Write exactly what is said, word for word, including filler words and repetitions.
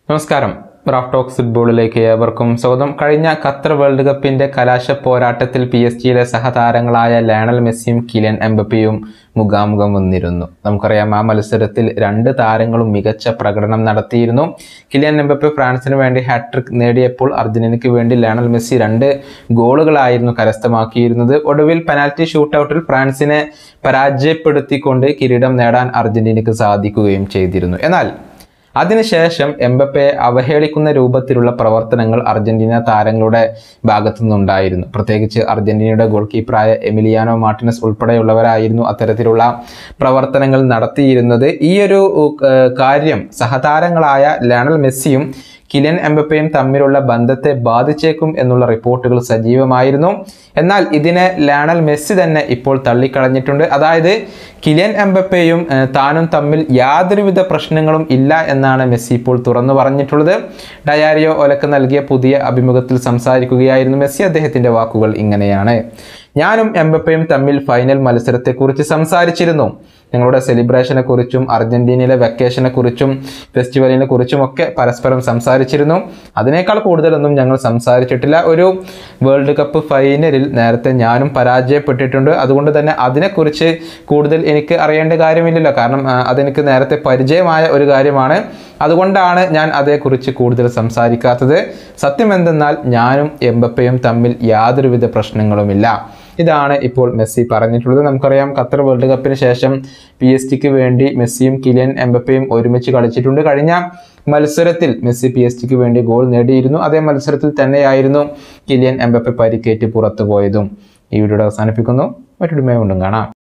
നമസ്കാരം. Raf talks ഫുട്ബോളിലേക്ക് ഏവർക്കും സ്വാഗതം. കഴിഞ്ഞ ഖത്തർ വേൾഡ് കപ്പിന്റെ കലാശ പോരാട്ടത്തിൽ പി എസ് ജിയിലെ സഹതാരങ്ങളായ ലയണൽ മെസ്സിയും കിലിയൻ എംബപ്പയും മുഖാമുഖം വന്നിരുന്നു. നമുക്കറിയാം, ആ മത്സരത്തിൽ രണ്ട് താരങ്ങളും മികച്ച പ്രകടനം നടത്തിയിരുന്നു. കിലിയൻ എംബപ്പെ ഫ്രാൻസിന് വേണ്ടി ഹാട്രിക് നേടിയപ്പോൾ അർജന്റീനയ്ക്ക് വേണ്ടി ലയണൽ മെസ്സി രണ്ട് ഗോളുകളായിരുന്നു കരസ്ഥമാക്കിയിരുന്നത്. ഒടുവിൽ പെനാൽറ്റി ഷൂട്ടൌട്ടിൽ ഫ്രാൻസിനെ പരാജയപ്പെടുത്തിക്കൊണ്ട് കിരീടം നേടാൻ അർജന്റീനയ്ക്ക് സാധിക്കുകയും ചെയ്തിരുന്നു. എന്നാൽ അതിനുശേഷം എംബപ്പയെ അവഹേളിക്കുന്ന രൂപത്തിലുള്ള പ്രവർത്തനങ്ങൾ അർജന്റീന താരങ്ങളുടെ ഭാഗത്തു നിന്നുണ്ടായിരുന്നു. പ്രത്യേകിച്ച് അർജന്റീനയുടെ ഗോൾ കീപ്പറായ എമിലിയാനോ മാർട്ടിനസ് ഉൾപ്പെടെയുള്ളവരായിരുന്നു അത്തരത്തിലുള്ള പ്രവർത്തനങ്ങൾ നടത്തിയിരുന്നത്. ഈ ഒരു കാര്യം സഹതാരങ്ങളായ ലയണൽ മെസ്സിയും കിലിയൻ എംബപ്പയും തമ്മിലുള്ള ബന്ധത്തെ ബാധിച്ചേക്കും എന്നുള്ള റിപ്പോർട്ടുകൾ സജീവമായിരുന്നു. എന്നാൽ ഇതിനെ ലയണൽ മെസ്സി തന്നെ ഇപ്പോൾ തള്ളിക്കളഞ്ഞിട്ടുണ്ട്. അതായത് കിലിയൻ എംബപ്പയും താനും തമ്മിൽ യാതൊരുവിധ പ്രശ്നങ്ങളും ഇല്ല എന്നാണ് മെസ്സി ഇപ്പോൾ തുറന്നു പറഞ്ഞിട്ടുള്ളത്. ഡയാരിയോ ഒലക്ക് നൽകിയ പുതിയ അഭിമുഖത്തിൽ സംസാരിക്കുകയായിരുന്നു മെസ്സി. അദ്ദേഹത്തിന്റെ വാക്കുകൾ ഇങ്ങനെയാണ്: ഞാനും എംബപ്പയും തമ്മിൽ ഫൈനൽ മത്സരത്തെക്കുറിച്ച് സംസാരിച്ചിരുന്നു. ഞങ്ങളുടെ സെലിബ്രേഷനെ കുറിച്ചും അർജന്റീനയിലെ വെക്കേഷനെ കുറിച്ചും ഫെസ്റ്റിവലിനെ കുറിച്ചും ഒക്കെ പരസ്പരം സംസാരിച്ചിരുന്നു. അതിനേക്കാൾ കൂടുതലൊന്നും ഞങ്ങൾ സംസാരിച്ചിട്ടില്ല. ഒരു വേൾഡ് കപ്പ് ഫൈനലിൽ നേരത്തെ ഞാനും പരാജയപ്പെട്ടിട്ടുണ്ട്. അതുകൊണ്ട് തന്നെ അതിനെക്കുറിച്ച് കൂടുതൽ എനിക്ക് അറിയേണ്ട കാര്യമില്ലല്ലോ, കാരണം അതെനിക്ക് നേരത്തെ പരിചയമായ ഒരു കാര്യമാണ്. അതുകൊണ്ടാണ് ഞാൻ അതേക്കുറിച്ച് കൂടുതൽ സംസാരിക്കാത്തത്. സത്യം എന്തെന്നാൽ ഞാനും എംബപ്പയും തമ്മിൽ യാതൊരുവിധ പ്രശ്നങ്ങളുമില്ല. ഇതാണ് ഇപ്പോൾ മെസ്സി പറഞ്ഞിട്ടുള്ളത്. നമുക്കറിയാം, ഖത്തർ വേൾഡ് കപ്പിന് ശേഷം പി എസ് ജിക്ക് വേണ്ടി മെസ്സിയും കിലിയൻ എംബപ്പയും ഒരുമിച്ച് കളിച്ചിട്ടുണ്ട്. കഴിഞ്ഞ മത്സരത്തിൽ മെസ്സി പി എസ് ജിക്ക് വേണ്ടി ഗോൾ നേടിയിരുന്നു. അതേ മത്സരത്തിൽ തന്നെയായിരുന്നു കിലിയൻ എംബപ്പെ പരിക്കേറ്റ് പുറത്തു പോയതും. ഈ വീഡിയോ അവസാനിപ്പിക്കുന്നു. മറ്റൊരു വീഡിയോയിൽ കാണാം.